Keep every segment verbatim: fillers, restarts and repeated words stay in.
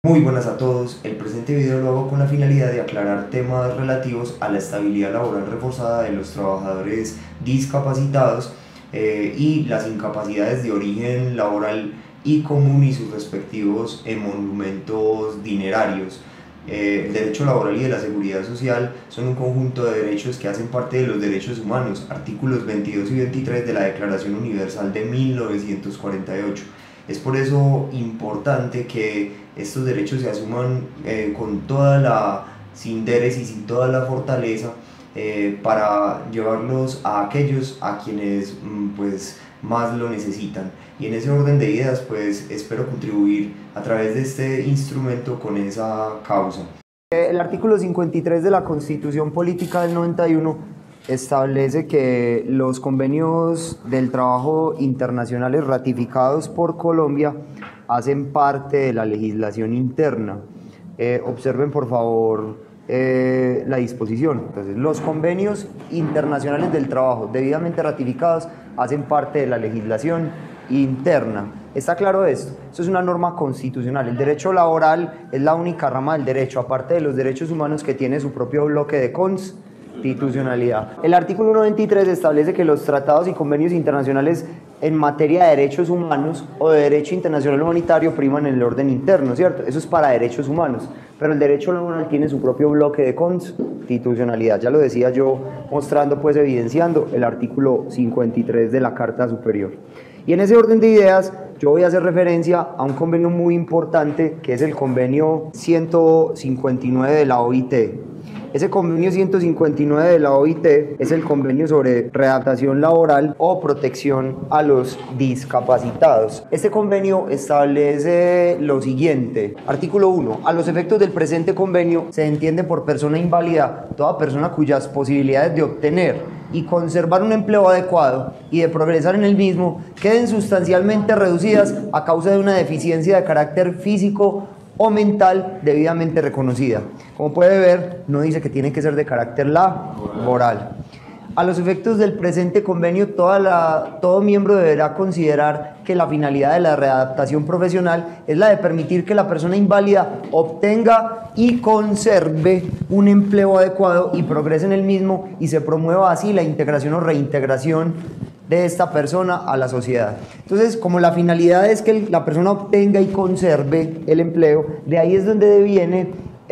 Muy buenas a todos, el presente video lo hago con la finalidad de aclarar temas relativos a la estabilidad laboral reforzada de los trabajadores discapacitados eh, y las incapacidades de origen laboral y común y sus respectivos emolumentos dinerarios. Eh, el derecho laboral y de la seguridad social son un conjunto de derechos que hacen parte de los derechos humanos, artículos veintidós y veintitrés de la Declaración Universal de mil novecientos cuarenta y ocho. Es por eso importante que estos derechos se asuman eh, con toda la sinderes y sin toda la fortaleza eh, para llevarlos a aquellos a quienes mm, pues, más lo necesitan. Y en ese orden de ideas pues espero contribuir a través de este instrumento con esa causa. El artículo cincuenta y tres de la Constitución Política del noventa y uno establece que los convenios del trabajo internacionales ratificados por Colombia hacen parte de la legislación interna. Eh, observen por favor eh, la disposición. Entonces, los convenios internacionales del trabajo debidamente ratificados hacen parte de la legislación interna. ¿Está claro esto? Eso es una norma constitucional. El derecho laboral es la única rama del derecho, aparte de los derechos humanos, que tiene su propio bloque de constitucionalidad. El artículo noventa y tres establece que los tratados y convenios internacionales en materia de derechos humanos o de derecho internacional humanitario priman en el orden interno, ¿cierto? Eso es para derechos humanos, pero el derecho laboral tiene su propio bloque de constitucionalidad. Ya lo decía yo, mostrando, pues evidenciando el artículo cincuenta y tres de la Carta Superior. Y en ese orden de ideas, yo voy a hacer referencia a un convenio muy importante, que es el convenio ciento cincuenta y nueve de la O I T. Ese convenio ciento cincuenta y nueve de la O I T es el convenio sobre readaptación laboral o protección a los discapacitados. Este convenio establece lo siguiente. Artículo uno. A los efectos del presente convenio se entiende por persona inválida toda persona cuyas posibilidades de obtener y conservar un empleo adecuado y de progresar en el mismo queden sustancialmente reducidas a causa de una deficiencia de carácter físico o mental debidamente reconocida. Como puede ver, no dice que tiene que ser de carácter laboral. A los efectos del presente convenio, toda la, todo miembro deberá considerar que la finalidad de la readaptación profesional es la de permitir que la persona inválida obtenga y conserve un empleo adecuado y progrese en el mismo, y se promueva así la integración o reintegración de esta persona a la sociedad. Entonces, como la finalidad es que la persona obtenga y conserve el empleo, de ahí es donde viene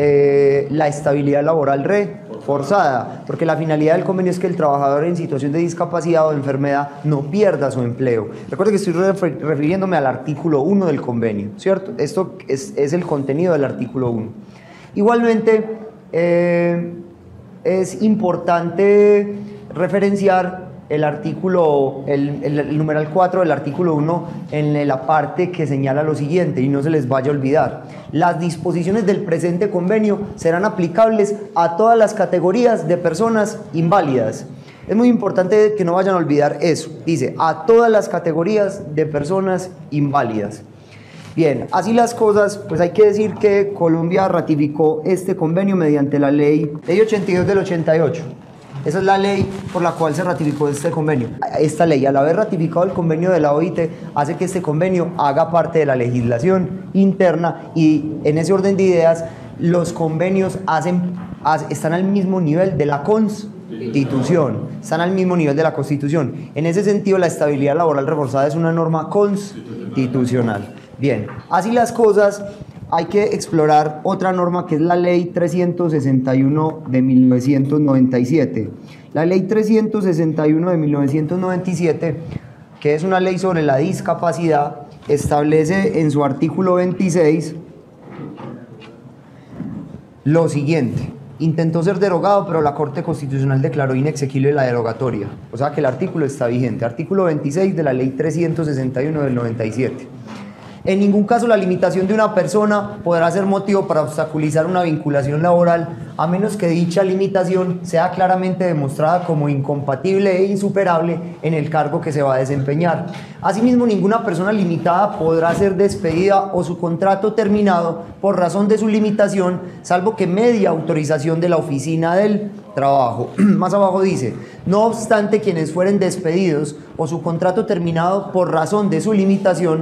eh, la estabilidad laboral reforzada, porque la finalidad del convenio es que el trabajador en situación de discapacidad o de enfermedad no pierda su empleo. Recuerden que estoy refer refiriéndome al artículo uno del convenio, ¿cierto? Esto es, es el contenido del artículo uno. Igualmente, eh, es importante referenciar el artículo, el, el, el numeral cuatro del artículo uno en la parte que señala lo siguiente, y no se les vaya a olvidar: las disposiciones del presente convenio serán aplicables a todas las categorías de personas inválidas. Es muy importante que no vayan a olvidar eso. Dice, a todas las categorías de personas inválidas. Bien, así las cosas, pues hay que decir que Colombia ratificó este convenio mediante la ley, ley ochenta y dos del ochenta y ocho. Esa es la ley por la cual se ratificó este convenio. Esta ley, al haber ratificado el convenio de la O I T, hace que este convenio haga parte de la legislación interna, y en ese orden de ideas, los convenios hacen, están al mismo nivel de la Constitución. Están al mismo nivel de la Constitución. En ese sentido, la estabilidad laboral reforzada es una norma constitucional. Bien, así las cosas, hay que explorar otra norma, que es la ley trescientos sesenta y uno de mil novecientos noventa y siete. La ley trescientos sesenta y uno de mil novecientos noventa y siete, que es una ley sobre la discapacidad, establece en su artículo veintiséis lo siguiente. Intentó ser derogado, pero la Corte Constitucional declaró inexequible la derogatoria. O sea que el artículo está vigente. Artículo veintiséis de la ley trescientos sesenta y uno del noventa y siete. En ningún caso la limitación de una persona podrá ser motivo para obstaculizar una vinculación laboral, a menos que dicha limitación sea claramente demostrada como incompatible e insuperable en el cargo que se va a desempeñar. Asimismo, ninguna persona limitada podrá ser despedida o su contrato terminado por razón de su limitación, salvo que medie autorización de la oficina del trabajo. Más abajo dice, no obstante, quienes fueren despedidos o su contrato terminado por razón de su limitación,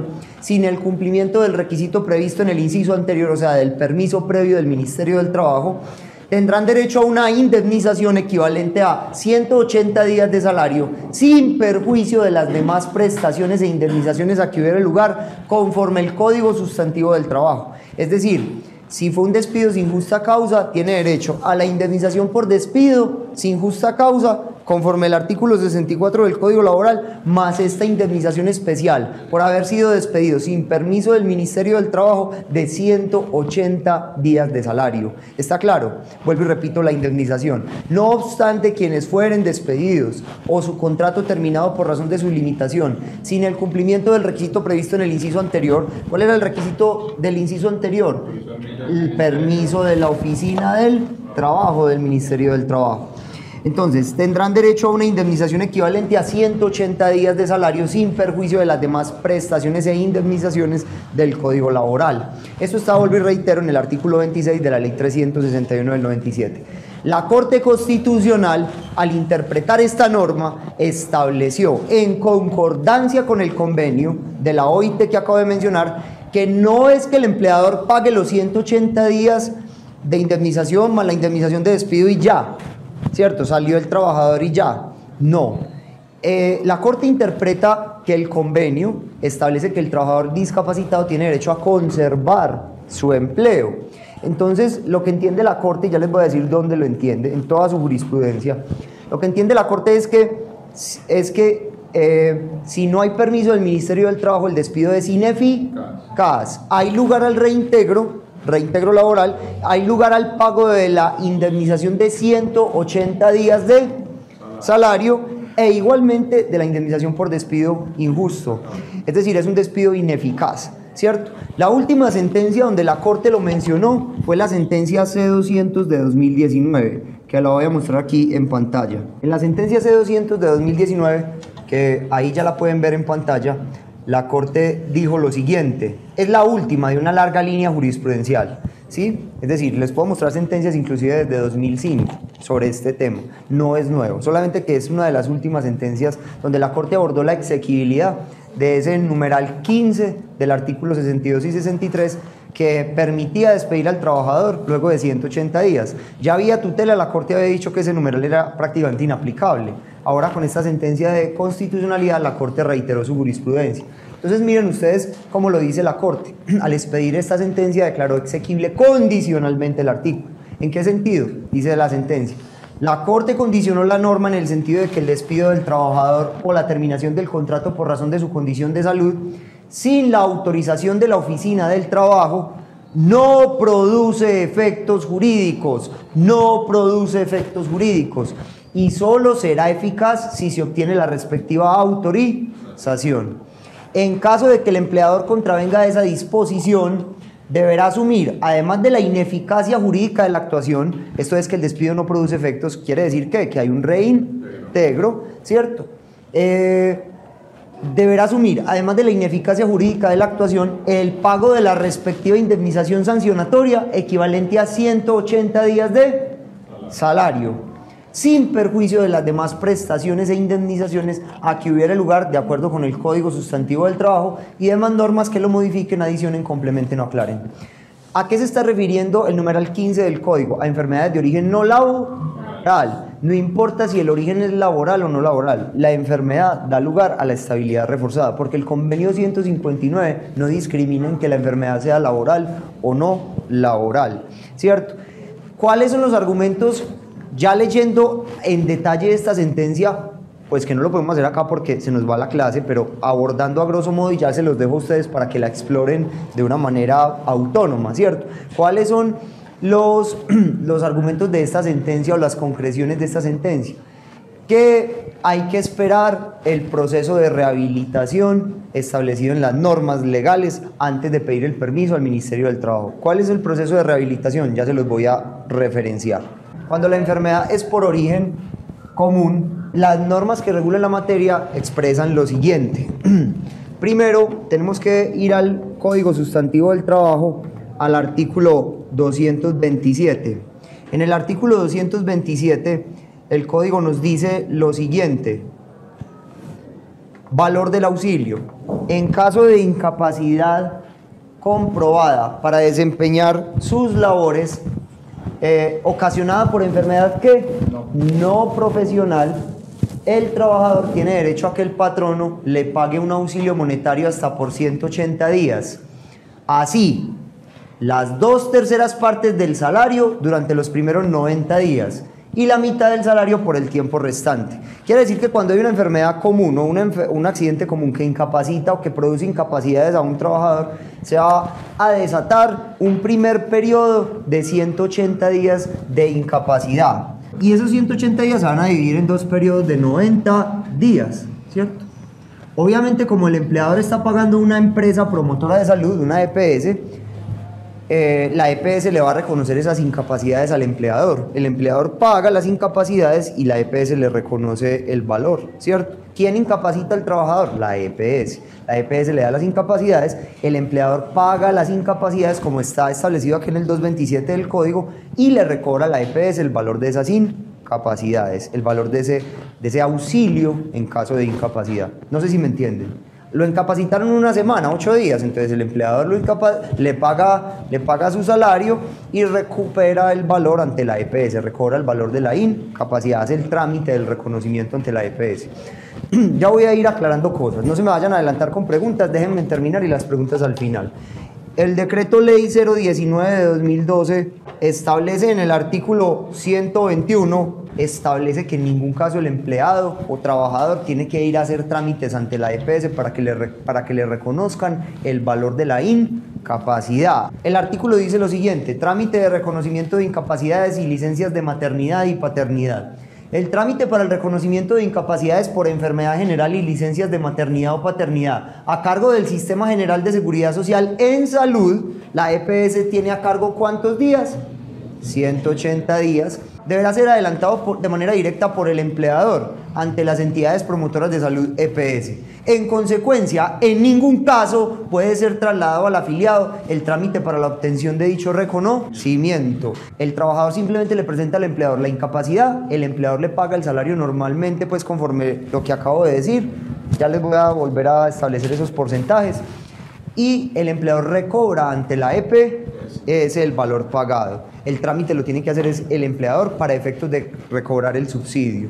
sin el cumplimiento del requisito previsto en el inciso anterior, o sea, del permiso previo del Ministerio del Trabajo, tendrán derecho a una indemnización equivalente a ciento ochenta días de salario, sin perjuicio de las demás prestaciones e indemnizaciones a que hubiera lugar, conforme el Código Sustantivo del Trabajo. Es decir, si fue un despido sin justa causa, tiene derecho a la indemnización por despido sin justa causa, conforme el artículo sesenta y cuatro del Código Laboral, más esta indemnización especial por haber sido despedido sin permiso del Ministerio del Trabajo de ciento ochenta días de salario. ¿Está claro? Vuelvo y repito la indemnización. No obstante, quienes fueren despedidos o su contrato terminado por razón de su limitación, sin el cumplimiento del requisito previsto en el inciso anterior. ¿Cuál era el requisito del inciso anterior? El permiso de la Oficina del Trabajo del Ministerio del Trabajo. Entonces, tendrán derecho a una indemnización equivalente a ciento ochenta días de salario sin perjuicio de las demás prestaciones e indemnizaciones del Código Laboral. Esto está, vuelvo y reitero, en el artículo veintiséis de la Ley trescientos sesenta y uno del noventa y siete. La Corte Constitucional, al interpretar esta norma, estableció, en concordancia con el convenio de la O I T que acabo de mencionar, que no es que el empleador pague los ciento ochenta días de indemnización más la indemnización de despido y ya, ¿cierto? Salió el trabajador y ya. No. Eh, la Corte interpreta que el convenio establece que el trabajador discapacitado tiene derecho a conservar su empleo. Entonces, lo que entiende la Corte, y ya les voy a decir dónde lo entiende, en toda su jurisprudencia, lo que entiende la Corte es que, es que eh, si no hay permiso del Ministerio del Trabajo, el despido es ineficaz. Hay lugar al reintegro, reintegro laboral, hay lugar al pago de la indemnización de ciento ochenta días de salario e igualmente de la indemnización por despido injusto. Es decir, es un despido ineficaz, ¿cierto? La última sentencia donde la Corte lo mencionó fue la sentencia C doscientos de dos mil diecinueve, que la voy a mostrar aquí en pantalla. En la sentencia C doscientos de dos mil diecinueve, que ahí ya la pueden ver en pantalla, la Corte dijo lo siguiente, es la última de una larga línea jurisprudencial, ¿sí? Es decir, les puedo mostrar sentencias inclusive desde dos mil cinco sobre este tema, no es nuevo, solamente que es una de las últimas sentencias donde la Corte abordó la exequibilidad de ese numeral quince del artículo sesenta y dos y sesenta y tres que permitía despedir al trabajador luego de ciento ochenta días. Ya había tutela, la Corte había dicho que ese numeral era prácticamente inaplicable. Ahora con esta sentencia de constitucionalidad la Corte reiteró su jurisprudencia. Entonces miren ustedes cómo lo dice la Corte. Al expedir esta sentencia declaró exequible condicionalmente el artículo. ¿En qué sentido? Dice la sentencia. La Corte condicionó la norma en el sentido de que el despido del trabajador o la terminación del contrato por razón de su condición de salud sin la autorización de la Oficina del Trabajo no produce efectos jurídicos, no produce efectos jurídicos y solo será eficaz si se obtiene la respectiva autorización. En caso de que el empleador contravenga esa disposición, deberá asumir, además de la ineficacia jurídica de la actuación, esto es que el despido no produce efectos, quiere decir ¿qué? Que hay un reintegro, ¿cierto? Eh, deberá asumir, además de la ineficacia jurídica de la actuación, el pago de la respectiva indemnización sancionatoria equivalente a ciento ochenta días de salario, sin perjuicio de las demás prestaciones e indemnizaciones a que hubiera lugar de acuerdo con el Código Sustantivo del Trabajo y demás normas que lo modifiquen, adicionen, complementen o aclaren. ¿A qué se está refiriendo el numeral quince del Código? A enfermedades de origen no laboral. No importa si el origen es laboral o no laboral, la enfermedad da lugar a la estabilidad reforzada, porque el convenio ciento cincuenta y nueve no discrimina en que la enfermedad sea laboral o no laboral, ¿cierto? ¿Cuáles son los argumentos? Ya leyendo en detalle esta sentencia, pues que no lo podemos hacer acá porque se nos va la clase, pero abordando a grosso modo y ya se los dejo a ustedes para que la exploren de una manera autónoma, ¿cierto? ¿Cuáles son los, los argumentos de esta sentencia o las concreciones de esta sentencia? Que hay que esperar el proceso de rehabilitación establecido en las normas legales antes de pedir el permiso al Ministerio del Trabajo. ¿Cuál es el proceso de rehabilitación? Ya se los voy a referenciar. Cuando la enfermedad es por origen común, las normas que regulan la materia expresan lo siguiente. Primero, tenemos que ir al Código Sustantivo del Trabajo, al artículo doscientos veintisiete. En el artículo doscientos veintisiete, el Código nos dice lo siguiente. Valor del auxilio. en caso de incapacidad comprobada para desempeñar sus labores eh, ocasionada por enfermedad que no. no profesional, el trabajador tiene derecho a que el patrono le pague un auxilio monetario hasta por ciento ochenta días. Así, las dos terceras partes del salario durante los primeros noventa días y la mitad del salario por el tiempo restante. Quiere decir que cuando hay una enfermedad común o una, un accidente común que incapacita o que produce incapacidades a un trabajador, se va a desatar un primer periodo de ciento ochenta días de incapacidad. Y esos ciento ochenta días se van a dividir en dos periodos de noventa días, ¿cierto? Obviamente, como el empleador está pagando una empresa promotora de salud, una E P S, Eh, la E P S le va a reconocer esas incapacidades al empleador. El empleador paga las incapacidades y la E P S le reconoce el valor, ¿cierto? ¿Quién incapacita al trabajador? La E P S. La E P S le da las incapacidades, el empleador paga las incapacidades como está establecido aquí en el doscientos veintisiete del código y le recobra a la E P S el valor de esas incapacidades, el valor de ese, de ese auxilio en caso de incapacidad. No sé si me entienden. Lo incapacitaron una semana, ocho días, entonces el empleador lo incapa- le, paga, le paga su salario y recupera el valor ante la E P S, recobra el valor de la incapacidad, hace el trámite del reconocimiento ante la E P S. Ya voy a ir aclarando cosas, no se me vayan a adelantar con preguntas, déjenme terminar y las preguntas al final. El decreto ley cero diecinueve de dos mil doce establece en el artículo ciento veintiuno, establece que en ningún caso el empleado o trabajador tiene que ir a hacer trámites ante la E P S para que le, para que le reconozcan el valor de la incapacidad. El artículo dice lo siguiente: trámite de reconocimiento de incapacidades y licencias de maternidad y paternidad. El trámite para el reconocimiento de incapacidades por enfermedad general y licencias de maternidad o paternidad a cargo del Sistema General de Seguridad Social en Salud, la E P S tiene a cargo ¿cuántos días? ciento ochenta días. Deberá ser adelantado por, de manera directa por el empleador ante las entidades promotoras de salud E P S. En consecuencia, en ningún caso puede ser trasladado al afiliado el trámite para la obtención de dicho reconocimiento. El trabajador simplemente le presenta al empleador la incapacidad, el empleador le paga el salario normalmente, pues conforme lo que acabo de decir. Ya les voy a volver a establecer esos porcentajes. Y el empleador recobra ante la E P S el valor pagado. El trámite lo tiene que hacer es el empleador para efectos de recobrar el subsidio.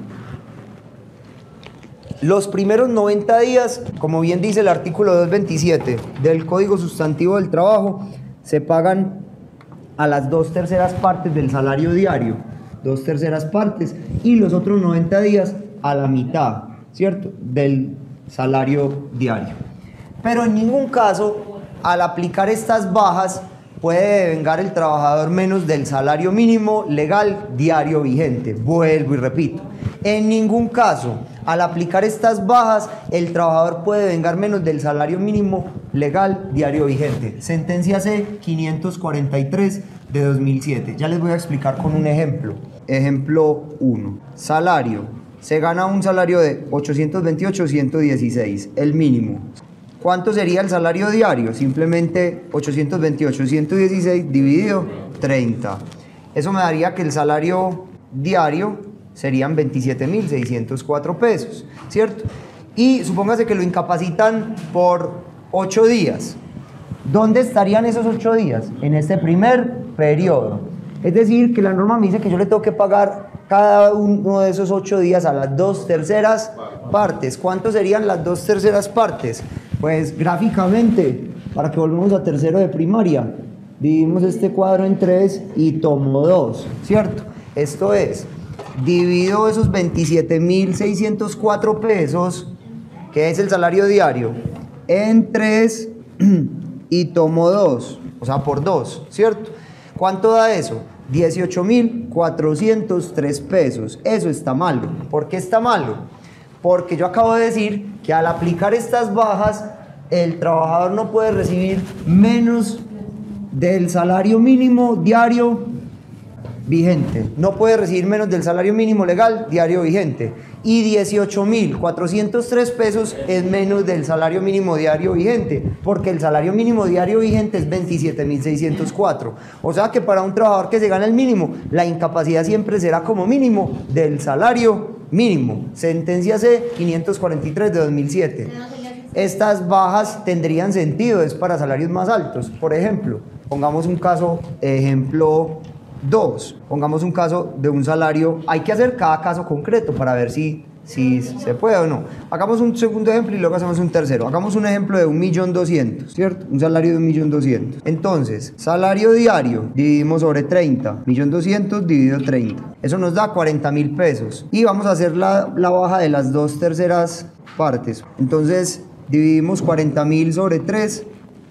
Los primeros noventa días, como bien dice el artículo doscientos veintisiete del Código Sustantivo del Trabajo, se pagan a las dos terceras partes del salario diario, dos terceras partes, y los otros noventa días a la mitad, ¿cierto?, del salario diario. Pero en ningún caso, al aplicar estas bajas, puede devengar el trabajador menos del salario mínimo legal diario vigente. Vuelvo y repito, en ningún caso, al aplicar estas bajas, el trabajador puede devengar menos del salario mínimo legal diario vigente. Sentencia C quinientos cuarenta y tres de dos mil siete. Ya les voy a explicar con un ejemplo. Ejemplo uno. Salario. Se gana un salario de ochocientos veintiocho punto ciento dieciséis, el mínimo. ¿Cuánto sería el salario diario? Simplemente ochocientos veintiocho punto ciento dieciséis dividido treinta. Eso me daría que el salario diario serían veintisiete mil seiscientos cuatro pesos, ¿cierto? Y supóngase que lo incapacitan por ocho días. ¿Dónde estarían esos ocho días? En este primer periodo. Es decir, que la norma me dice que yo le tengo que pagar cada uno de esos ocho días a las dos terceras partes. ¿Cuánto serían las dos terceras partes? Pues gráficamente, para que volvamos a tercero de primaria, dividimos este cuadro en tres y tomo dos, ¿cierto? Esto es, divido esos veintisiete mil seiscientos cuatro pesos, que es el salario diario, en tres y tomo dos, o sea, por dos, ¿cierto? ¿Cuánto da eso? dieciocho mil cuatrocientos tres pesos. Eso está malo. ¿Por qué está malo? Porque yo acabo de decir que al aplicar estas bajas, el trabajador no puede recibir menos del salario mínimo diario vigente. No puede recibir menos del salario mínimo legal diario vigente. Y dieciocho mil cuatrocientos tres pesos es menos del salario mínimo diario vigente, porque el salario mínimo diario vigente es veintisiete mil seiscientos cuatro. O sea que para un trabajador que se gana el mínimo, la incapacidad siempre será como mínimo del salario mínimo. Sentencia C quinientos cuarenta y tres de dos mil siete. estas bajas tendrían sentido, es para salarios más altos. Por ejemplo, pongamos un caso, ejemplo dos, pongamos un caso de un salario, hay que hacer cada caso concreto para ver si, si se puede o no. Hagamos un segundo ejemplo y luego hacemos un tercero. Hagamos un ejemplo de un millón doscientos, ¿cierto? Un salario de un millón doscientos. Entonces, salario diario, dividimos sobre treinta, millón doscientos dividido treinta. Eso nos da cuarenta mil pesos. Y vamos a hacer la, la baja de las dos terceras partes. Entonces, dividimos cuarenta mil sobre tres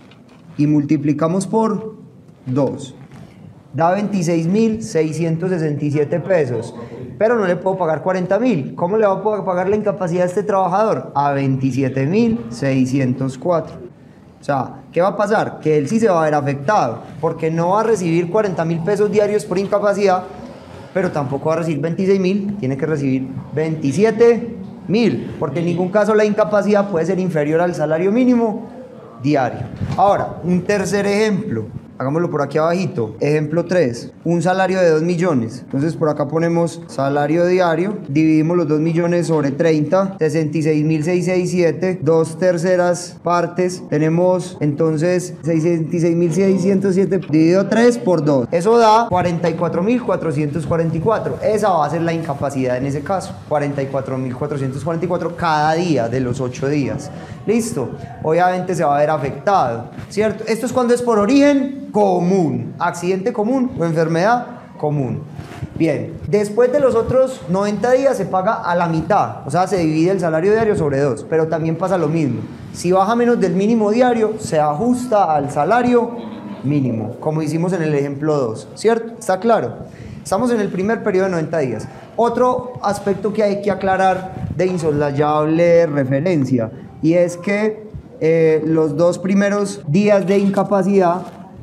y multiplicamos por dos. Da veintiséis mil seiscientos sesenta y siete pesos. Pero no le puedo pagar cuarenta mil. ¿Cómo le voy a pagar la incapacidad a este trabajador? A veintisiete mil seiscientos cuatro. O sea, ¿qué va a pasar? Que él sí se va a ver afectado, porque no va a recibir cuarenta mil pesos diarios por incapacidad, pero tampoco va a recibir veintiséis mil, tiene que recibir veintisiete mil, porque en ningún caso la incapacidad puede ser inferior al salario mínimo diario. Ahora, un tercer ejemplo. Hagámoslo por aquí abajito. Ejemplo tres. Un salario de dos millones. Entonces por acá ponemos salario diario. Dividimos los dos millones sobre treinta. sesenta y seis mil seiscientos sesenta y siete. Dos terceras partes. Tenemos entonces sesenta y seis mil seiscientos siete dividido tres por dos. Eso da cuarenta y cuatro mil cuatrocientos cuarenta y cuatro. Esa va a ser la incapacidad en ese caso. cuarenta y cuatro mil cuatrocientos cuarenta y cuatro cada día de los ocho días. Listo. Obviamente se va a ver afectado, ¿cierto? Esto es cuando es por origen común, accidente común o enfermedad común. Bien, después de los otros noventa días se paga a la mitad, o sea, se divide el salario diario sobre dos, pero también pasa lo mismo. Si baja menos del mínimo diario, se ajusta al salario mínimo, como hicimos en el ejemplo dos, ¿cierto? ¿Está claro? Estamos en el primer periodo de noventa días. Otro aspecto que hay que aclarar de insoslayable referencia, y es que eh, los dos primeros días de incapacidad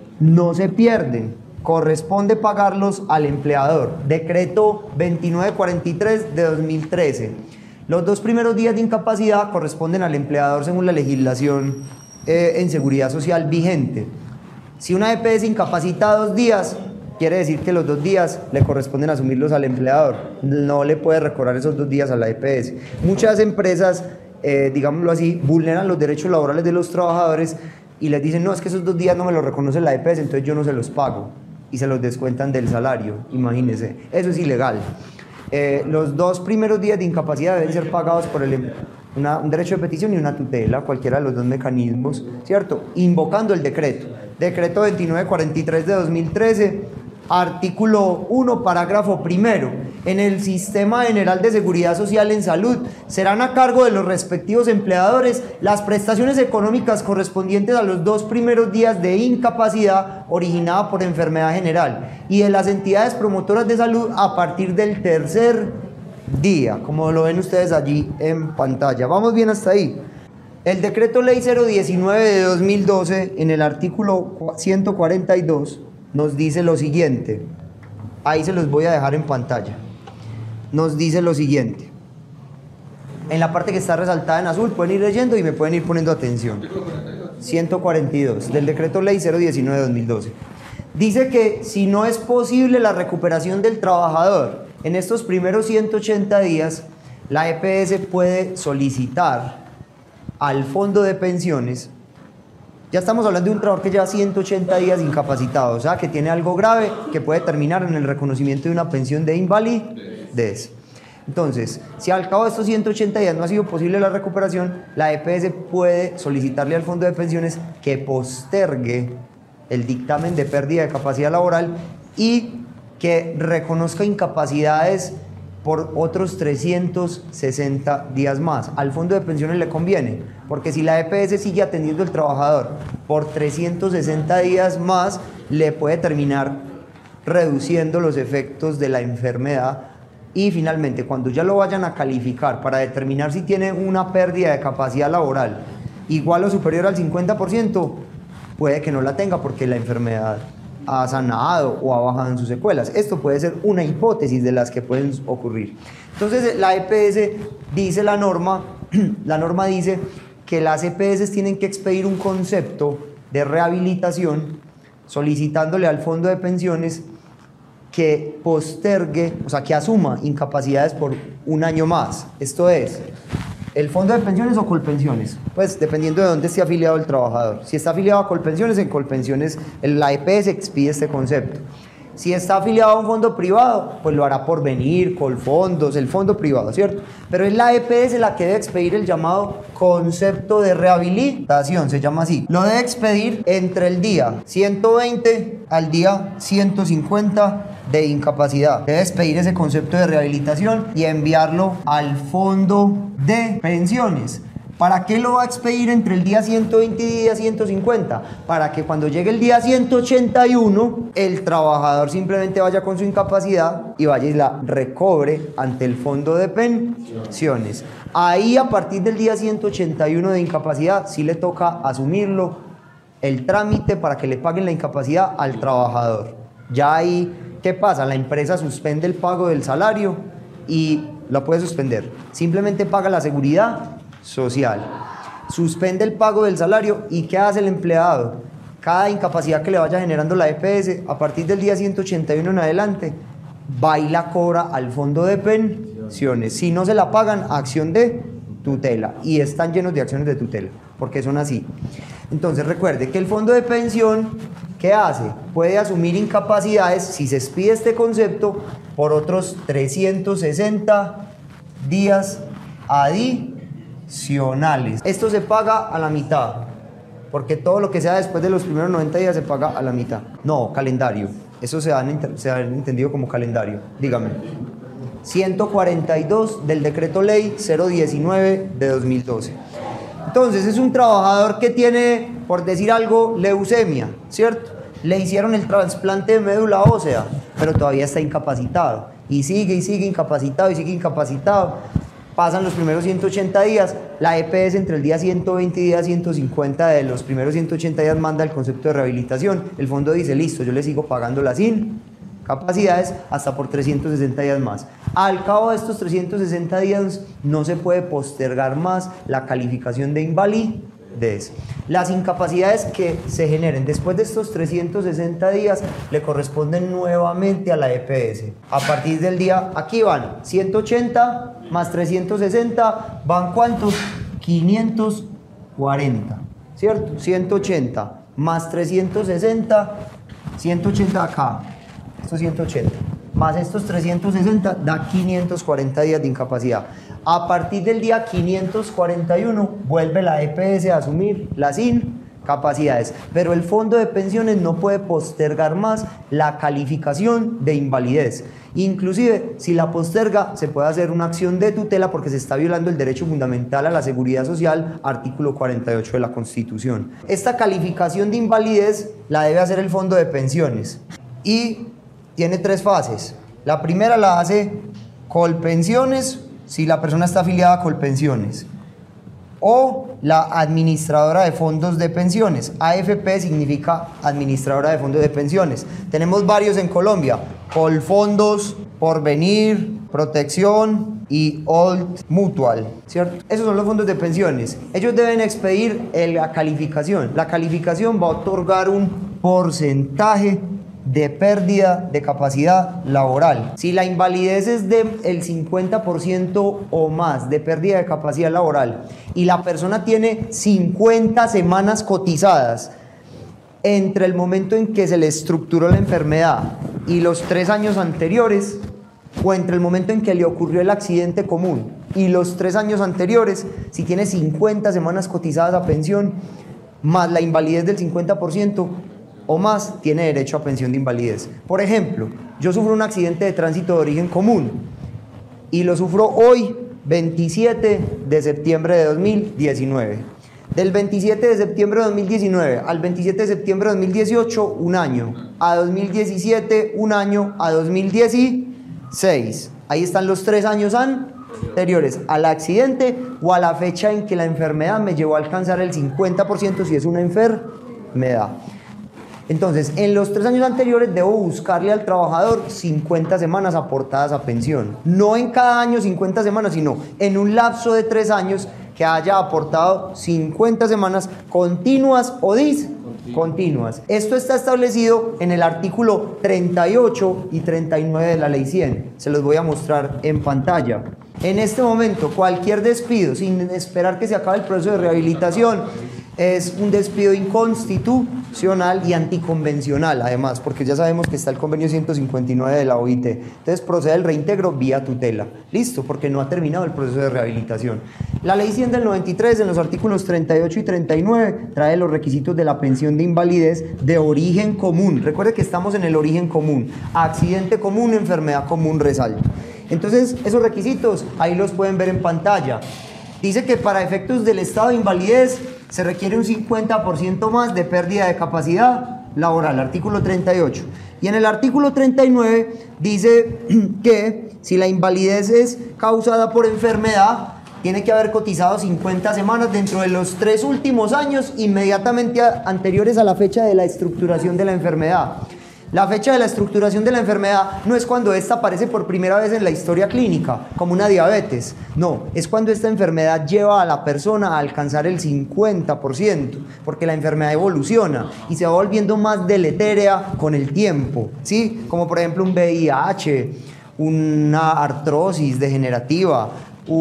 no se pierden, corresponde pagarlos al empleador. Decreto veintinueve cuarenta y tres de dos mil trece. Los dos primeros días de incapacidad corresponden al empleador según la legislación eh, en seguridad social vigente. Si una E P S incapacita dos días, quiere decir que los dos días le corresponden asumirlos al empleador. No le puede recobrar esos dos días a la E P S. Muchas empresas, eh, digámoslo así, vulneran los derechos laborales de los trabajadores y les dicen, no, es que esos dos días no me los reconoce la E P S, entonces yo no se los pago. Y se los descuentan del salario, imagínense. Eso es ilegal. Eh, los dos primeros días de incapacidad deben ser pagados por el, una, un derecho de petición y una tutela, cualquiera de los dos mecanismos, ¿cierto? Invocando el decreto. Decreto veintinueve cuarenta y tres de dos mil trece, artículo uno, parágrafo primero. En el Sistema General de Seguridad Social en Salud serán a cargo de los respectivos empleadores las prestaciones económicas correspondientes a los dos primeros días de incapacidad originada por enfermedad general y de las entidades promotoras de salud a partir del tercer día, como lo ven ustedes allí en pantalla. ¿Vamos bien hasta ahí? El Decreto Ley cero diecinueve de dos mil doce, en el artículo ciento cuarenta y dos, nos dice lo siguiente. Ahí se los voy a dejar en pantalla. Nos dice lo siguiente. En la parte que está resaltada en azul pueden ir leyendo y me pueden ir poniendo atención. ciento cuarenta y dos del Decreto Ley cero diecinueve de dos mil doce. Dice que si no es posible la recuperación del trabajador en estos primeros ciento ochenta días, la E P S puede solicitar al fondo de pensiones. Ya estamos hablando de un trabajador que lleva ciento ochenta días incapacitado, o sea, que tiene algo grave que puede terminar en el reconocimiento de una pensión de invalidez. Entonces, si al cabo de estos ciento ochenta días no ha sido posible la recuperación, la E P S puede solicitarle al fondo de pensiones que postergue el dictamen de pérdida de capacidad laboral y que reconozca incapacidades por otros trescientos sesenta días más. Al fondo de pensiones le conviene, porque si la E P S sigue atendiendo al trabajador por trescientos sesenta días más, le puede terminar reduciendo los efectos de la enfermedad. Y finalmente, cuando ya lo vayan a calificar para determinar si tiene una pérdida de capacidad laboral igual o superior al cincuenta por ciento, puede que no la tenga porque la enfermedad ha sanado o ha bajado en sus secuelas. Esto puede ser una hipótesis de las que pueden ocurrir. Entonces la E P S dice la norma, la norma dice que las E P S tienen que expedir un concepto de rehabilitación solicitándole al fondo de pensiones que postergue, o sea, que asuma incapacidades por un año más. Esto es, ¿El fondo de pensiones o Colpensiones? Pues dependiendo de dónde esté afiliado el trabajador. Si está afiliado a Colpensiones, en Colpensiones la E P S expide este concepto. Si está afiliado a un fondo privado, pues lo hará Porvenir, Colfondos, el fondo privado, ¿cierto? Pero es la E P S la que debe expedir el llamado concepto de rehabilitación, se llama así. Lo debe expedir entre el día ciento veinte al día ciento cincuenta de incapacidad. Debe expedir ese concepto de rehabilitación y enviarlo al fondo de pensiones. ¿Para qué lo va a expedir entre el día ciento veinte y el día ciento cincuenta? Para que cuando llegue el día ciento ochenta y uno, el trabajador simplemente vaya con su incapacidad y vaya y la recobre ante el fondo de pensiones. Ahí, a partir del día ciento ochenta y uno de incapacidad, sí le toca asumirlo, el trámite para que le paguen la incapacidad al trabajador. Ya ahí, ¿qué pasa? La empresa suspende el pago del salario y lo puede suspender. Simplemente paga la seguridad social, suspende el pago del salario. ¿Y qué hace el empleado? Cada incapacidad que le vaya generando la E P S a partir del día ciento ochenta y uno en adelante va y la cobra al fondo de pensiones. Si no se la pagan, acción de tutela, y están llenos de acciones de tutela porque son así. Entonces recuerde que el fondo de pensión, ¿qué hace? Puede asumir incapacidades, si se expide este concepto, por otros trescientos sesenta días adicionales. Esto se paga a la mitad, porque todo lo que sea después de los primeros noventa días se paga a la mitad. No, calendario. Eso se han, se han entendido como calendario. Dígame. ciento cuarenta y dos del decreto ley cero diecinueve de dos mil doce. Entonces es un trabajador que tiene, por decir algo, leucemia, ¿cierto? Le hicieron el trasplante de médula ósea, pero todavía está incapacitado. Y sigue y sigue incapacitado y sigue incapacitado. Pasan los primeros ciento ochenta días, la E P S entre el día ciento veinte y el día ciento cincuenta de los primeros ciento ochenta días manda el concepto de rehabilitación. El fondo dice, listo, yo le sigo pagando las incapacidades hasta por trescientos sesenta días más. Al cabo de estos trescientos sesenta días no se puede postergar más la calificación de invalidez. Las incapacidades que se generen después de estos trescientos sesenta días le corresponden nuevamente a la E P S. A partir del día, aquí van ciento ochenta más trescientos sesenta, ¿van cuántos? quinientos cuarenta, ¿cierto? ciento ochenta más trescientos sesenta, ciento ochenta acá, esto es ciento ochenta, más estos trescientos sesenta da quinientos cuarenta días de incapacidad. A partir del día quinientos cuarenta y uno vuelve la E P S a asumir las incapacidades, pero el fondo de pensiones no puede postergar más la calificación de invalidez. Inclusive, si la posterga, se puede hacer una acción de tutela porque se está violando el derecho fundamental a la seguridad social, artículo cuarenta y ocho de la Constitución. Esta calificación de invalidez la debe hacer el fondo de pensiones y tiene tres fases. La primera la hace Colpensiones, si la persona está afiliada a Colpensiones, o la administradora de fondos de pensiones. A F P significa administradora de fondos de pensiones. Tenemos varios en Colombia: Colfondos, Porvenir, Protección y Old Mutual, ¿cierto? Esos son los fondos de pensiones. Ellos deben expedir la calificación. La calificación va a otorgar un porcentaje de pérdida de capacidad laboral. Si la invalidez es del cincuenta por ciento o más de pérdida de capacidad laboral y la persona tiene cincuenta semanas cotizadas entre el momento en que se le estructuró la enfermedad y los tres años anteriores, o entre el momento en que le ocurrió el accidente común y los tres años anteriores, si tiene cincuenta semanas cotizadas a pensión más la invalidez del cincuenta por ciento o más, tiene derecho a pensión de invalidez. Por ejemplo, yo sufro un accidente de tránsito de origen común y lo sufro hoy, veintisiete de septiembre de dos mil diecinueve. Del veintisiete de septiembre de dos mil diecinueve al veintisiete de septiembre de dos mil dieciocho, un año. A dos mil diecisiete, un año. A dos mil dieciséis. Ahí están los tres años anteriores al accidente o a la fecha en que la enfermedad me llevó a alcanzar el cincuenta por ciento si es una enfermedad. Entonces, en los tres años anteriores debo buscarle al trabajador cincuenta semanas aportadas a pensión. No en cada año cincuenta semanas, sino en un lapso de tres años que haya aportado cincuenta semanas continuas o discontinuas. continuas. Esto está establecido en el artículo treinta y ocho y treinta y nueve de la ley cien. Se los voy a mostrar en pantalla. En este momento, cualquier despido, sin esperar que se acabe el proceso de rehabilitación, es un despido inconstitucional y anticonvencional, además, porque ya sabemos que está el convenio ciento cincuenta y nueve de la O I T. Entonces procede el reintegro vía tutela. Listo, porque no ha terminado el proceso de rehabilitación. La ley cien del noventa y tres, en los artículos treinta y ocho y treinta y nueve, trae los requisitos de la pensión de invalidez de origen común. Recuerde que estamos en el origen común. Accidente común, enfermedad común, resalto. Entonces, esos requisitos, ahí los pueden ver en pantalla. Dice que para efectos del estado de invalidez se requiere un cincuenta por ciento más de pérdida de capacidad laboral, artículo treinta y ocho. Y en el artículo treinta y nueve dice que si la invalidez es causada por enfermedad, tiene que haber cotizado cincuenta semanas dentro de los tres últimos años inmediatamente anteriores a la fecha de la estructuración de la enfermedad. La fecha de la estructuración de la enfermedad no es cuando esta aparece por primera vez en la historia clínica, como una diabetes. No, es cuando esta enfermedad lleva a la persona a alcanzar el cincuenta por ciento, porque la enfermedad evoluciona y se va volviendo más deletérea con el tiempo, ¿sí? Como por ejemplo un V I H, una artrosis degenerativa,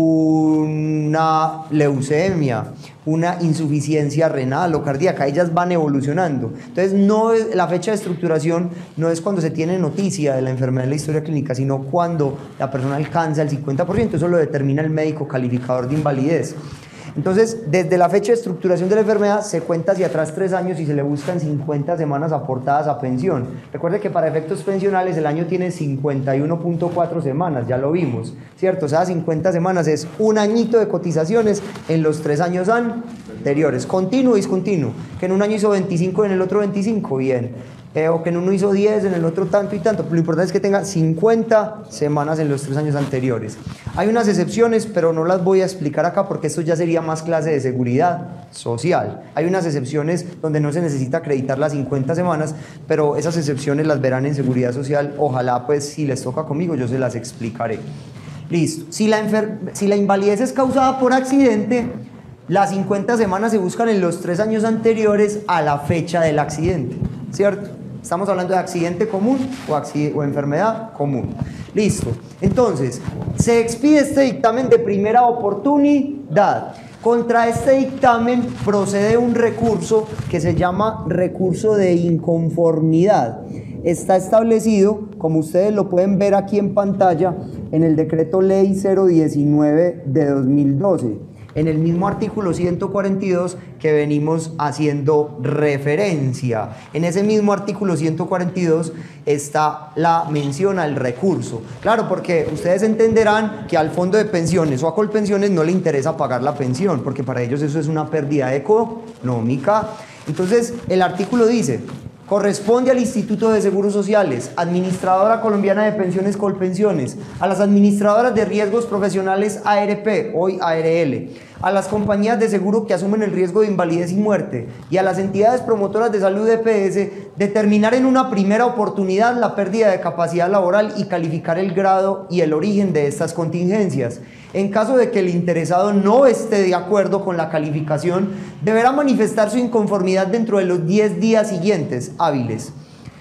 una leucemia, una insuficiencia renal o cardíaca, ellas van evolucionando. Entonces, no es, la fecha de estructuración no es cuando se tiene noticia de la enfermedad en la historia clínica, sino cuando la persona alcanza el cincuenta por ciento, eso lo determina el médico calificador de invalidez. Entonces, desde la fecha de estructuración de la enfermedad se cuenta hacia atrás tres años y se le buscan cincuenta semanas aportadas a pensión. Recuerde que para efectos pensionales el año tiene cincuenta y uno punto cuatro semanas, ya lo vimos, ¿cierto? O sea, cincuenta semanas es un añito de cotizaciones en los tres años anteriores. Continuo y discontinuo, que en un año hizo veinticinco y en el otro veinticinco, bien. Eh, o que en uno hizo diez, en el otro tanto y tanto. Lo importante es que tenga cincuenta semanas en los tres años anteriores. Hay unas excepciones, pero no las voy a explicar acá porque esto ya sería más clase de seguridad social. Hay unas excepciones donde no se necesita acreditar las cincuenta semanas, pero esas excepciones las verán en seguridad social. Ojalá, pues, si les toca conmigo, yo se las explicaré. Listo. Si la, enfer- si la invalidez es causada por accidente, las cincuenta semanas se buscan en los tres años anteriores a la fecha del accidente, ¿cierto? Estamos hablando de accidente común o, accidente, o enfermedad común. Listo. Entonces, se expide este dictamen de primera oportunidad. Contra este dictamen procede un recurso que se llama recurso de inconformidad. Está establecido, como ustedes lo pueden ver aquí en pantalla, en el decreto ley cero diecinueve de dos mil doce. En el mismo artículo ciento cuarenta y dos que venimos haciendo referencia. En ese mismo artículo ciento cuarenta y dos está la mención al recurso. Claro, porque ustedes entenderán que al fondo de pensiones o a Colpensiones no le interesa pagar la pensión, porque para ellos eso es una pérdida económica. Entonces, el artículo dice: corresponde al Instituto de Seguros Sociales, Administradora Colombiana de Pensiones Colpensiones, a las administradoras de riesgos profesionales A R P, hoy A R L, a las compañías de seguro que asumen el riesgo de invalidez y muerte y a las entidades promotoras de salud E P S determinar en una primera oportunidad la pérdida de capacidad laboral y calificar el grado y el origen de estas contingencias. En caso de que el interesado no esté de acuerdo con la calificación, deberá manifestar su inconformidad dentro de los diez días siguientes hábiles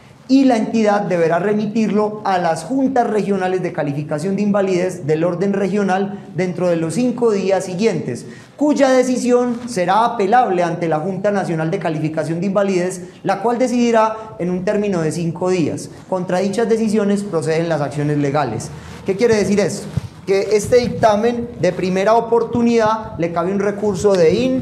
y la entidad deberá remitirlo a las juntas regionales de calificación de invalidez del orden regional dentro de los cinco días siguientes, cuya decisión será apelable ante la Junta Nacional de Calificación de Invalidez, la cual decidirá en un término de cinco días. Contra dichas decisiones proceden las acciones legales. ¿Qué quiere decir esto? Que este dictamen de primera oportunidad le cabe un recurso de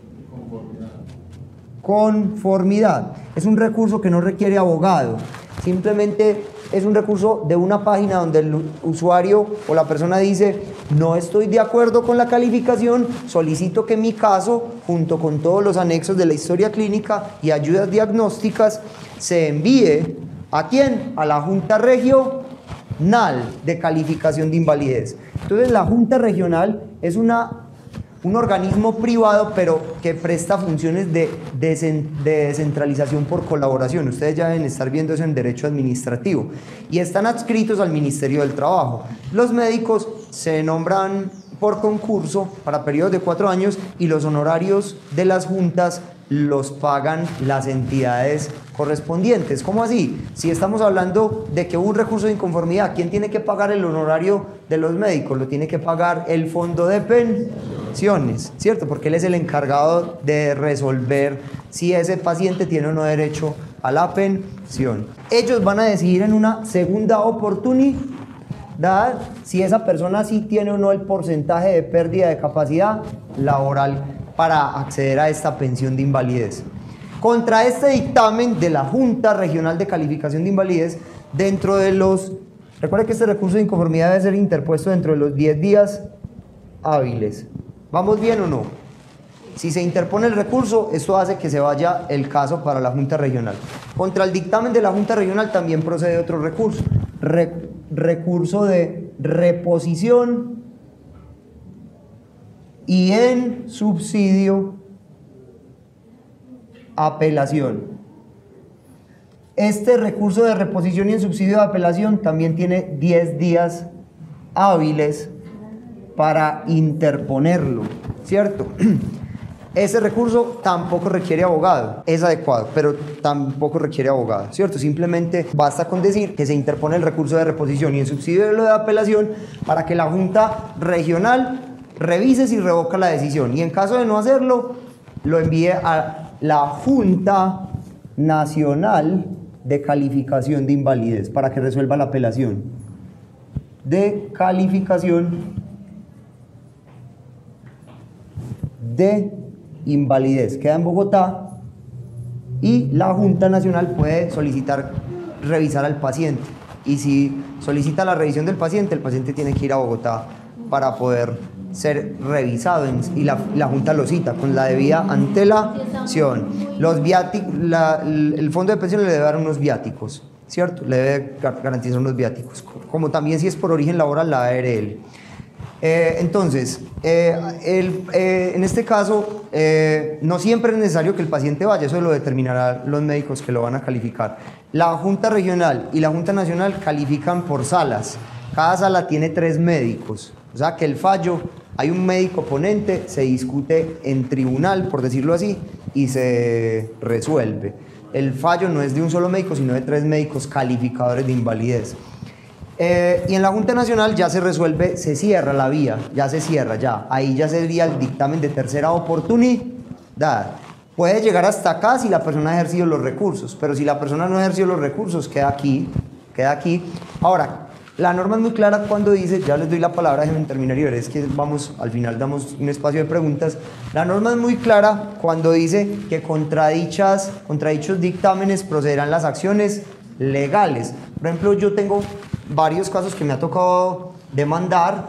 inconformidad. Es un recurso que no requiere abogado, simplemente es un recurso de una página donde el usuario o la persona dice: no estoy de acuerdo con la calificación, solicito que mi caso, junto con todos los anexos de la historia clínica y ayudas diagnósticas, se envíe ¿a quién? A la Junta Regional de Calificación de Invalidez. Entonces, la Junta Regional es una un organismo privado, pero que presta funciones de, de, de descentralización por colaboración. Ustedes ya deben estar viendo eso en derecho administrativo. Y están adscritos al Ministerio del Trabajo. Los médicos se nombran por concurso para periodos de cuatro años y los honorarios de las juntas los pagan las entidades correspondientes. ¿Cómo así? Si estamos hablando de que hubo un recurso de inconformidad, ¿quién tiene que pagar el honorario de los médicos? Lo tiene que pagar el fondo de pensiones, ¿cierto? Porque él es el encargado de resolver si ese paciente tiene o no derecho a la pensión. Ellos van a decidir en una segunda oportunidad si esa persona sí tiene o no el porcentaje de pérdida de capacidad laboral para acceder a esta pensión de invalidez. Contra este dictamen de la Junta Regional de Calificación de Invalidez, dentro de los... Recuerden que este recurso de inconformidad debe ser interpuesto dentro de los diez días hábiles. ¿Vamos bien o no? Si se interpone el recurso, esto hace que se vaya el caso para la Junta Regional. Contra el dictamen de la Junta Regional también procede otro recurso. Re- recurso de reposición y en subsidio apelación. Este recurso de reposición y en subsidio de apelación también tiene diez días hábiles para interponerlo, ¿cierto? Ese recurso tampoco requiere abogado, es adecuado, pero tampoco requiere abogado, ¿cierto? Simplemente basta con decir que se interpone el recurso de reposición y en subsidio de lo de apelación para que la Junta Regional revise si revoca la decisión y en caso de no hacerlo, lo envíe a la Junta Nacional de Calificación de Invalidez para que resuelva la apelación de calificación de invalidez. Queda en Bogotá y la Junta Nacional puede solicitar revisar al paciente y si solicita la revisión del paciente, el paciente tiene que ir a Bogotá para poder ser revisado en, y la, la Junta lo cita con la debida antelación. Los viáticos, la, el fondo de pensión le debe dar unos viáticos, ¿cierto? Le debe garantizar unos viáticos, como también si es por origen laboral la A R L. Eh, entonces, eh, el, eh, en este caso, eh, no siempre es necesario que el paciente vaya, eso lo determinarán los médicos que lo van a calificar. La Junta Regional y la Junta Nacional califican por salas, cada sala tiene tres médicos, o sea que el fallo, hay un médico ponente, se discute en tribunal, por decirlo así, y se resuelve. El fallo no es de un solo médico, sino de tres médicos calificadores de invalidez. Eh, y en la Junta Nacional ya se resuelve, se cierra la vía, ya se cierra, ya. Ahí ya sería el dictamen de tercera oportunidad. Puede llegar hasta acá si la persona ha ejercido los recursos, pero si la persona no ha ejercido los recursos, queda aquí, queda aquí. Ahora, la norma es muy clara cuando dice, ya les doy la palabra, déjenme terminar y ver, es que vamos, al final damos un espacio de preguntas. La norma es muy clara cuando dice que contra, dichas, contra dichos dictámenes procederán las acciones legales. Por ejemplo, yo tengo varios casos que me ha tocado demandar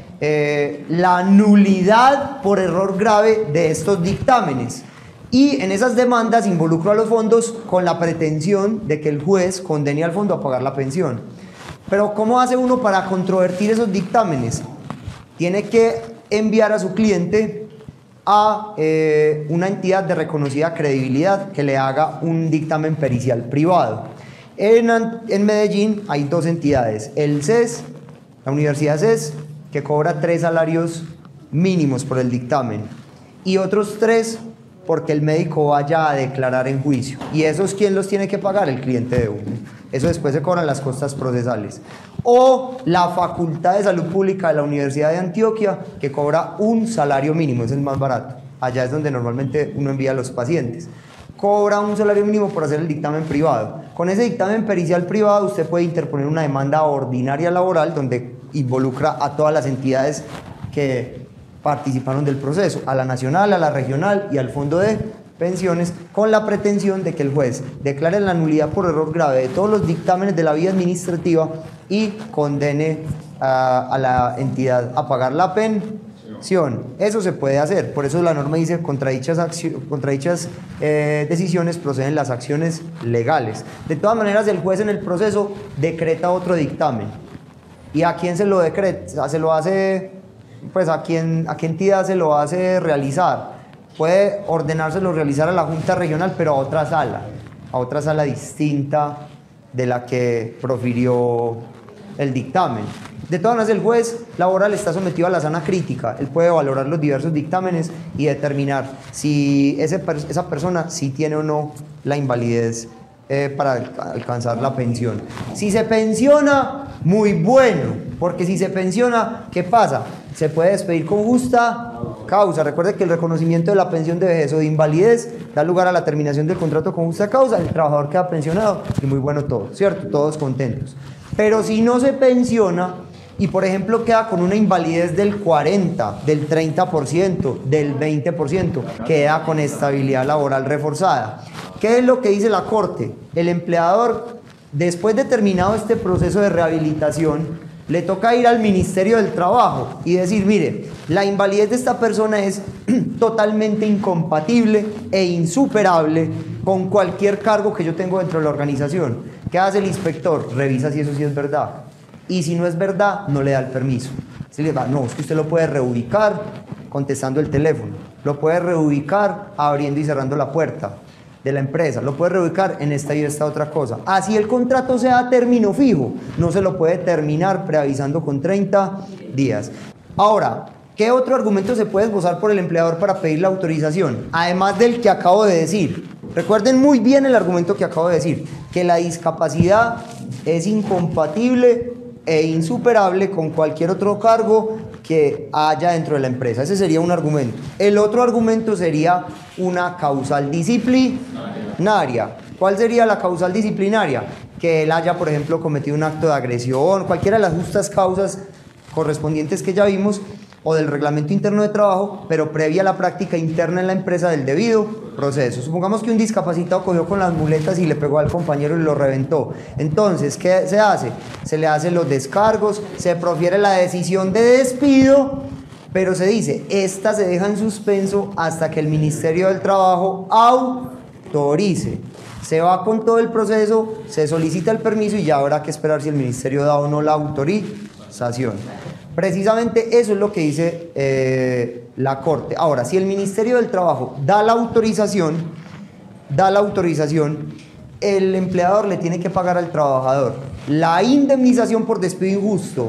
eh, la nulidad por error grave de estos dictámenes. Y en esas demandas involucro a los fondos con la pretensión de que el juez condene al fondo a pagar la pensión. Pero ¿cómo hace uno para controvertir esos dictámenes? Tiene que enviar a su cliente a eh, una entidad de reconocida credibilidad que le haga un dictamen pericial privado. En, en Medellín hay dos entidades, el C E S, la Universidad C E S, que cobra tres salarios mínimos por el dictamen, y otros tres porque el médico vaya a declarar en juicio. ¿Y esos quién los tiene que pagar? El cliente de uno. Eso después se cobran las costas procesales. O la Facultad de Salud Pública de la Universidad de Antioquia, que cobra un salario mínimo, es el más barato. Allá es donde normalmente uno envía a los pacientes. Cobra un salario mínimo por hacer el dictamen privado. Con ese dictamen pericial privado usted puede interponer una demanda ordinaria laboral donde involucra a todas las entidades que participaron del proceso, a la nacional, a la regional y al fondo de pensiones, con la pretensión de que el juez declare la nulidad por error grave de todos los dictámenes de la vía administrativa y condene a, a la entidad a pagar la pensión. Eso se puede hacer, por eso la norma dice contra dichas, contra dichas eh, decisiones proceden las acciones legales. De todas maneras, el juez en el proceso decreta otro dictamen. ¿Y a quién se lo decreta? Se lo hace, pues a quién, a qué entidad se lo hace realizar. Puede ordenárselo realizar a la Junta Regional, pero a otra sala, a otra sala distinta de la que profirió el dictamen. De todas maneras, el juez laboral está sometido a la sana crítica. Él puede valorar los diversos dictámenes y determinar si ese, esa persona sí tiene o no la invalidez eh, para alcanzar la pensión. Si se pensiona, muy bueno, porque si se pensiona, ¿qué pasa? Se puede despedir con justa causa. Recuerde que el reconocimiento de la pensión de vejez o de invalidez da lugar a la terminación del contrato con justa causa, el trabajador queda pensionado y muy bueno todo, ¿cierto? Todos contentos. Pero si no se pensiona y, por ejemplo, queda con una invalidez del cuarenta, del treinta por ciento, del veinte por ciento, queda con estabilidad laboral reforzada. ¿Qué es lo que dice la Corte? El empleador, después de terminado este proceso de rehabilitación, le toca ir al Ministerio del Trabajo y decir, mire, la invalidez de esta persona es totalmente incompatible e insuperable con cualquier cargo que yo tengo dentro de la organización. ¿Qué hace el inspector? Revisa si eso sí es verdad. Y si no es verdad, no le da el permiso. Se le va, no, es que usted lo puede reubicar contestando el teléfono, lo puede reubicar abriendo y cerrando la puerta de la empresa, lo puede reubicar en esta y esta otra cosa. Así el contrato sea a término fijo, no se lo puede terminar preavisando con treinta días. Ahora, ¿qué otro argumento se puede esbozar por el empleador para pedir la autorización? Además del que acabo de decir. Recuerden muy bien el argumento que acabo de decir, que la discapacidad es incompatible e insuperable con cualquier otro cargo que haya dentro de la empresa. Ese sería un argumento. El otro argumento sería una causal disciplinaria. ¿Cuál sería la causal disciplinaria? Que él haya, por ejemplo, cometido un acto de agresión, cualquiera de las justas causas correspondientes que ya vimos, o del reglamento interno de trabajo, pero previa a la práctica interna en la empresa del debido proceso. Supongamos que un discapacitado cogió con las muletas y le pegó al compañero y lo reventó. Entonces, ¿qué se hace? Se le hacen los descargos, se profiere la decisión de despido, pero se dice, esta se deja en suspenso hasta que el Ministerio del Trabajo autorice. Se va con todo el proceso, se solicita el permiso y ya habrá que esperar si el Ministerio da o no la autorización. Precisamente eso es lo que dice eh, la Corte. Ahora, si el Ministerio del Trabajo da la autorización, da la autorización, el empleador le tiene que pagar al trabajador la indemnización por despido injusto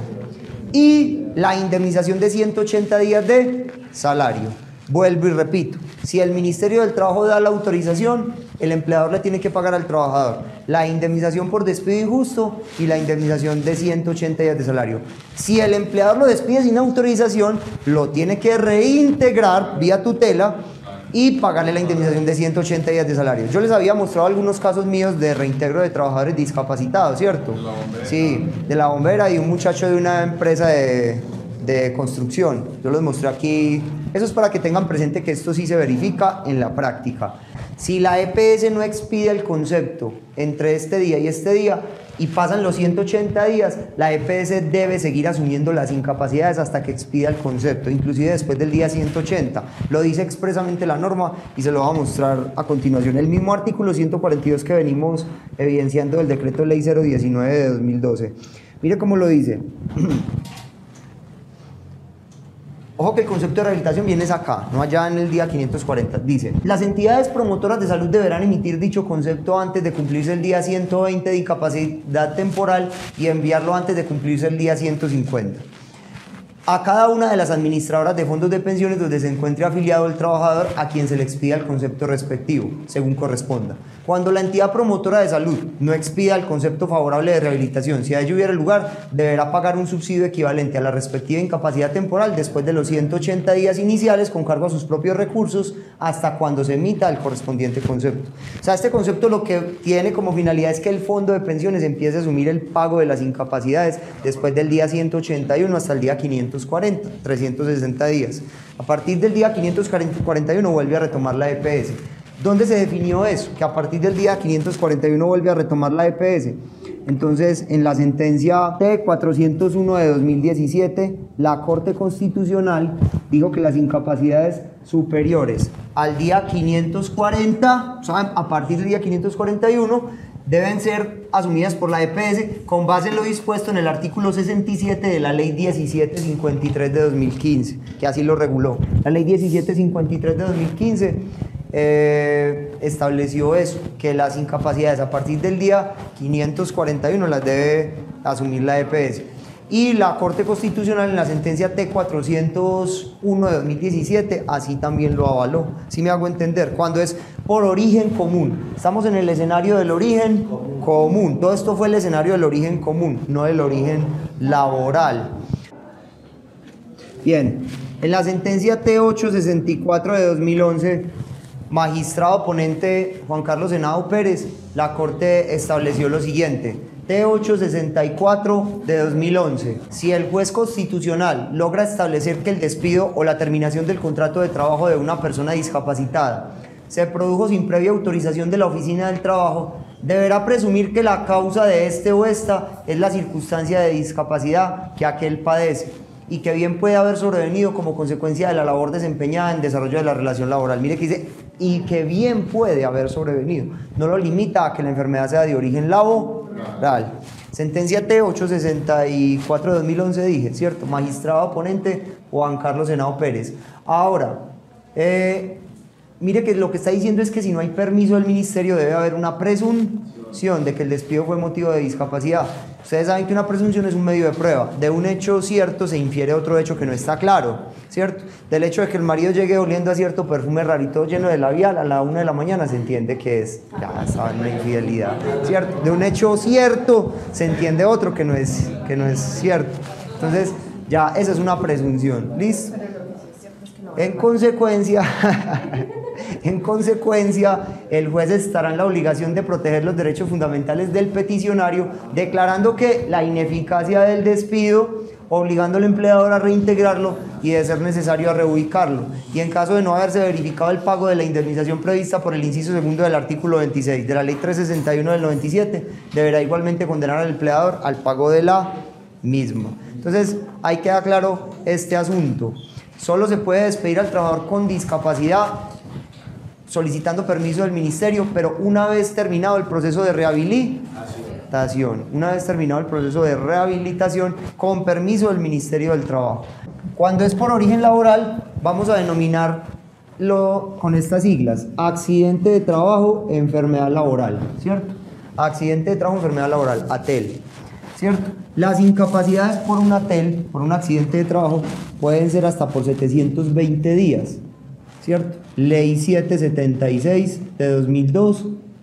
y la indemnización de ciento ochenta días de salario. Vuelvo y repito, si el Ministerio del Trabajo da la autorización, el empleador le tiene que pagar al trabajador la indemnización por despido injusto y la indemnización de ciento ochenta días de salario. Si el empleador lo despide sin autorización, lo tiene que reintegrar vía tutela y pagarle la indemnización de ciento ochenta días de salario. Yo les había mostrado algunos casos míos de reintegro de trabajadores discapacitados, ¿cierto? De la bombera. Sí, de la bombera y un muchacho de una empresa de, de construcción. Yo los mostré aquí. Eso es para que tengan presente que esto sí se verifica en la práctica. Si la E P S no expide el concepto entre este día y este día y pasan los ciento ochenta días, la E P S debe seguir asumiendo las incapacidades hasta que expida el concepto, inclusive después del día ciento ochenta. Lo dice expresamente la norma y se lo voy a mostrar a continuación. El mismo artículo ciento cuarenta y dos que venimos evidenciando del decreto ley cero diecinueve de dos mil doce. Mire cómo lo dice. Ojo que el concepto de rehabilitación viene acá, no allá en el día quinientos cuarenta. Dice, las entidades promotoras de salud deberán emitir dicho concepto antes de cumplirse el día ciento veinte de incapacidad temporal y enviarlo antes de cumplirse el día ciento cincuenta. A cada una de las administradoras de fondos de pensiones donde se encuentre afiliado el trabajador a quien se le expida el concepto respectivo, según corresponda. Cuando la entidad promotora de salud no expida el concepto favorable de rehabilitación, si a ello hubiera lugar, deberá pagar un subsidio equivalente a la respectiva incapacidad temporal después de los ciento ochenta días iniciales con cargo a sus propios recursos hasta cuando se emita el correspondiente concepto. O sea, este concepto lo que tiene como finalidad es que el fondo de pensiones empiece a asumir el pago de las incapacidades después del día ciento ochenta y uno hasta el día quinientos cuarenta, trescientos sesenta días. A partir del día quinientos cuarenta y uno vuelve a retomar la E P S. ¿Dónde se definió eso? Que a partir del día quinientos cuarenta y uno vuelve a retomar la E P S. Entonces, en la sentencia T cuatrocientos uno de dos mil diecisiete, la Corte Constitucional dijo que las incapacidades superiores al día quinientos cuarenta, o sea, a partir del día quinientos cuarenta y uno, deben ser asumidas por la E P S con base en lo dispuesto en el artículo sesenta y siete de la Ley diecisiete cincuenta y tres de dos mil quince, que así lo reguló. La Ley diecisiete cincuenta y tres de dos mil quince eh, estableció eso, que las incapacidades a partir del día quinientos cuarenta y uno las debe asumir la E P S. Y la Corte Constitucional en la sentencia T cuatrocientos uno de dos mil diecisiete así también lo avaló. ¿Sí me hago entender? Cuando es por origen común. Estamos en el escenario del origen común. común. Todo esto fue el escenario del origen común, no del origen laboral. Bien, en la sentencia T ochocientos sesenta y cuatro de dos mil once, magistrado ponente Juan Carlos Henao Pérez, la Corte estableció lo siguiente. T ochocientos sesenta y cuatro de dos mil once. Si el juez constitucional logra establecer que el despido o la terminación del contrato de trabajo de una persona discapacitada se produjo sin previa autorización de la Oficina del Trabajo, deberá presumir que la causa de este o esta es la circunstancia de discapacidad que aquel padece y que bien puede haber sobrevenido como consecuencia de la labor desempeñada en desarrollo de la relación laboral. Mire que dice, y que bien puede haber sobrevenido. No lo limita a que la enfermedad sea de origen laboral. Sentencia T ochocientos sesenta y cuatro de dos mil once dije, ¿cierto? Magistrado ponente Juan Carlos Henao Pérez. Ahora, eh, mire que lo que está diciendo es que si no hay permiso del ministerio debe haber una presunción de que el despido fue motivo de discapacidad. Ustedes saben que una presunción es un medio de prueba. De un hecho cierto se infiere otro hecho que no está claro, ¿cierto? Del hecho de que el marido llegue oliendo a cierto perfume rarito lleno de labial a la una de la mañana se entiende que es, ya saben, una infidelidad, ¿cierto? De un hecho cierto se entiende otro que no es, que no es cierto. Entonces, ya esa es una presunción, ¿listo? En consecuencia, en consecuencia, el juez estará en la obligación de proteger los derechos fundamentales del peticionario, declarando que la ineficacia del despido, obligando al empleador a reintegrarlo y, de ser necesario, a reubicarlo. Y en caso de no haberse verificado el pago de la indemnización prevista por el inciso segundo del artículo veintiséis de la Ley trescientos sesenta y uno del noventa y siete, deberá igualmente condenar al empleador al pago de la misma. Entonces, ahí queda claro este asunto. Solo se puede despedir al trabajador con discapacidad solicitando permiso del ministerio, pero una vez terminado el proceso de rehabilitación, una vez terminado el proceso de rehabilitación con permiso del Ministerio del Trabajo. Cuando es por origen laboral, vamos a denominarlo con estas siglas: accidente de trabajo, enfermedad laboral, ¿cierto? Accidente de trabajo, enfermedad laboral, A T E L, ¿cierto? Las incapacidades por un A T E L, por un accidente de trabajo, pueden ser hasta por setecientos veinte días, ¿cierto? Ley setecientos setenta y seis de dos mil dos,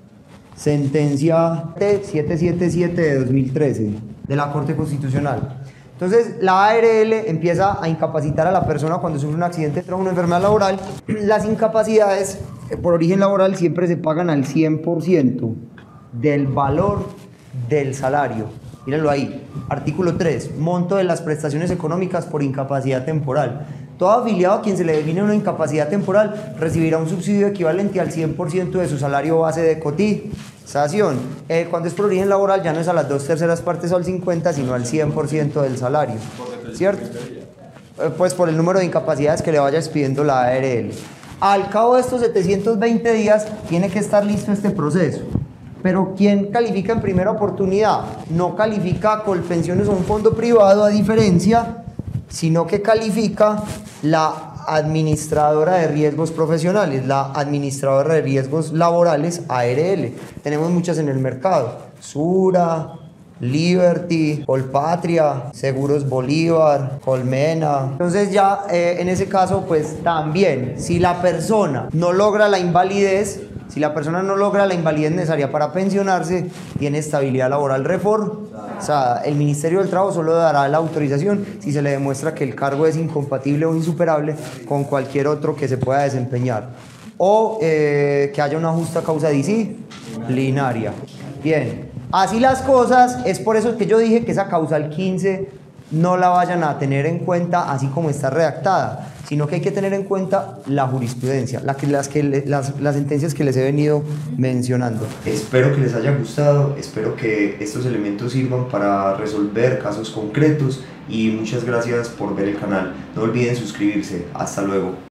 sentencia T setecientos setenta y siete de dos mil trece de la Corte Constitucional. Entonces, la A R L empieza a incapacitar a la persona cuando sufre un accidente de trabajo, una enfermedad laboral. Las incapacidades por origen laboral siempre se pagan al cien por ciento del valor del salario. Mírenlo ahí. Artículo tres. Monto de las prestaciones económicas por incapacidad temporal. Todo afiliado a quien se le define una incapacidad temporal recibirá un subsidio equivalente al cien por ciento de su salario base de cotización. Eh, cuando es por origen laboral ya no es a las dos terceras partes o al cincuenta, sino al cien por ciento del salario, ¿cierto? Eh, pues por el número de incapacidades que le vaya expidiendo la A R L. Al cabo de estos setecientos veinte días tiene que estar listo este proceso. Pero ¿quién califica en primera oportunidad? No califica Colpensiones o un fondo privado a diferencia, sino que califica la administradora de riesgos profesionales, la administradora de riesgos laborales, A R L. Tenemos muchas en el mercado: Sura, Liberty, Colpatria, Seguros Bolívar, Colmena. Entonces ya eh, en ese caso, pues también, si la persona no logra la invalidez, si la persona no logra la invalidez necesaria para pensionarse, tiene estabilidad laboral reforzada. El Ministerio del Trabajo solo dará la autorización si se le demuestra que el cargo es incompatible o insuperable con cualquier otro que se pueda desempeñar, o eh, que haya una justa causa disciplinaria. Bien, así las cosas, es por eso que yo dije que esa causal quince no la vayan a tener en cuenta así como está redactada, sino que hay que tener en cuenta la jurisprudencia, la que, las, que le, las, las sentencias que les he venido mencionando. Espero que les haya gustado, espero que estos elementos sirvan para resolver casos concretos y muchas gracias por ver el canal. No olviden suscribirse. Hasta luego.